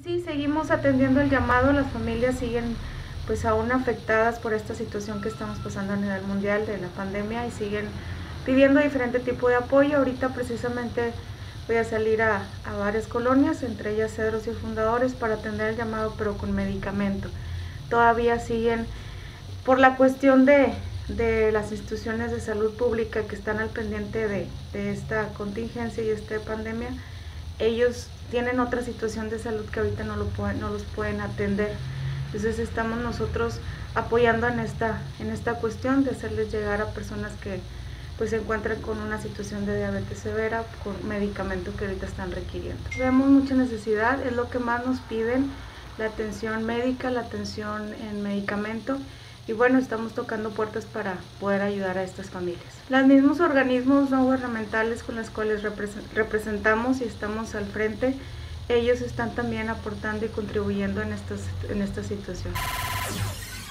Sí, seguimos atendiendo el llamado, las familias siguen pues aún afectadas por esta situación que estamos pasando a nivel mundial de la pandemia y siguen pidiendo diferente tipo de apoyo. Ahorita precisamente voy a salir a varias colonias, entre ellas Cedros y Fundadores, para atender el llamado, pero con medicamento. Todavía siguen, por la cuestión de las instituciones de salud pública que están al pendiente de esta contingencia y esta pandemia, ellos tienen otra situación de salud que ahorita no los pueden atender. Entonces estamos nosotros apoyando en esta cuestión de hacerles llegar a personas que pues se encuentran con una situación de diabetes severa con medicamento que ahorita están requiriendo. Vemos mucha necesidad, es lo que más nos piden, la atención médica, la atención en medicamento, y bueno, estamos tocando puertas para poder ayudar a estas familias. Los mismos organismos no gubernamentales con los cuales representamos y estamos al frente, ellos están también aportando y contribuyendo en esta situación.